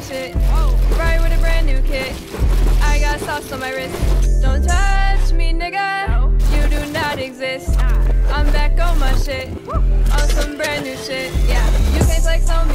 shit. Right with a brand new kit. I got sauce on my wrist. Don't touch me, nigga. You do not exist. I'm back on my shit. On some brand new shit. Yeah, you can't flex on me.